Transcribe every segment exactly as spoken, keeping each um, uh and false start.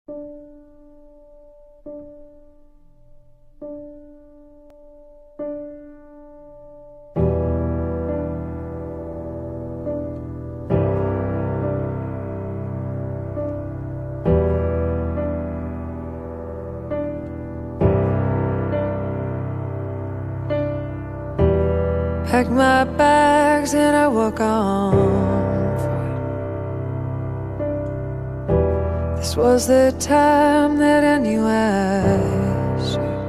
Pack my bags and I walk on foot. This was the time that I knew I should.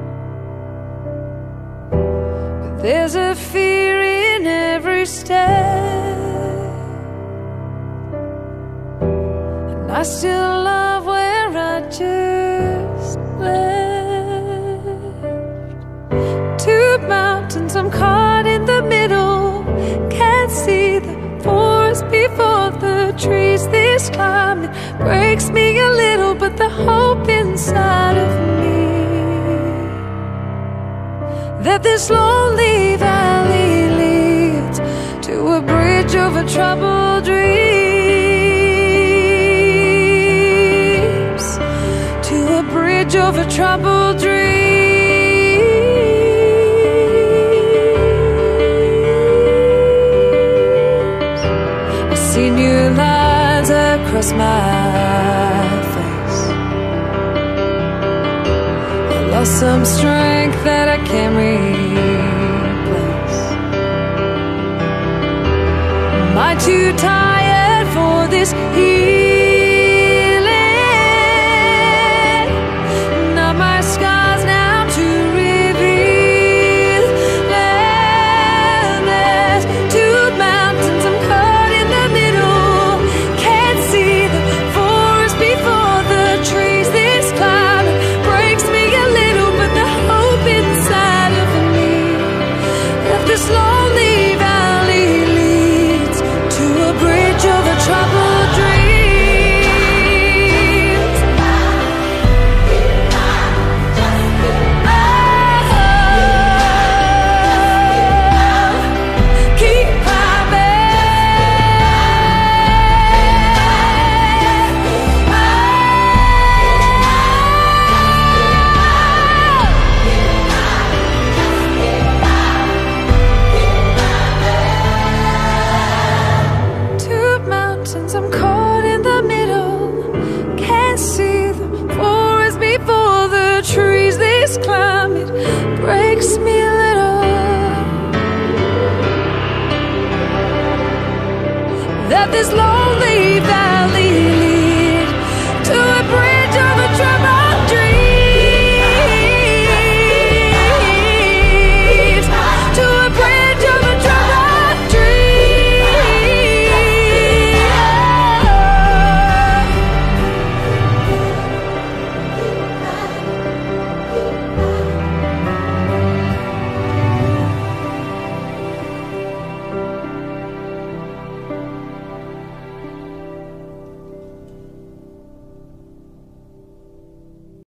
But there's a fear in every step, and I still love where I just left. Two mountains, I'm caught in the middle. Can't see the forest before the trees. This climate breaks me a little, but the hope inside of me that this lonely valley leads to a bridge over troubled dreams, to a bridge over troubled dreams. New lines across my face. I lost some strength that I can't replace. Am I too tired for this healing? Not my scars now to reveal. There's two mountains I'm caught in the middle. This lonely valley leads to a bridge over troubled dreams. Oh, keep I'm caught in the middle, can't see the forest before the trees. This climate breaks me a little, that this long